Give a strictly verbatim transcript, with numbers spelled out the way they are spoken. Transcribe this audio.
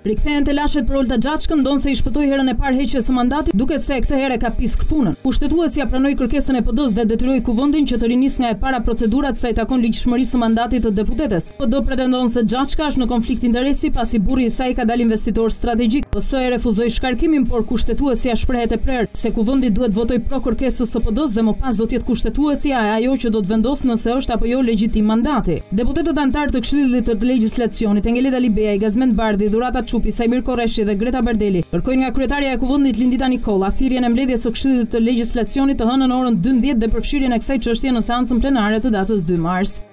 Rikthehen te lashet për Olta Xhaçkën, ndonse i shpëtoi herën e parë heqjes së mandatit, duket se këtë herë ka pisk punën. Kushtetuesja pranoi kërkesën e P D-s dhe detyroi Kuvendin që të rinis nga e para procedurat sa i takon ligjshmërisë së mandatit të deputetes. P D pretendon se Xhaçka është në konflikt interesi pasi burri i saj ka dalë investitor strategjik. P S e refuzoi shkarkimin, por kushtetuesja shprehet e prerë se Kuvendi duhet votoj pro kërkesës së P D-s dhe më pas do të jetë kushtetuesja e ajo që do të vendosë nëse është apo jo legjitim mandati. Deputetët antar të Këshillit të Legjislacionit, Engelida Libeja, Gazmend Bardhi, Dhurata Çupi, Sajmir Korreshi dhe Greta Bardeli, kërkojnë nga kryetarja e Kuvendit Lindita Nikolla thirrjen e mbledhjes së Këshillit të Legjislacionit të hënën orën dymbëdhjetë dhe përfshirjen e kësaj çështje në seancën plenare të datës dy mars.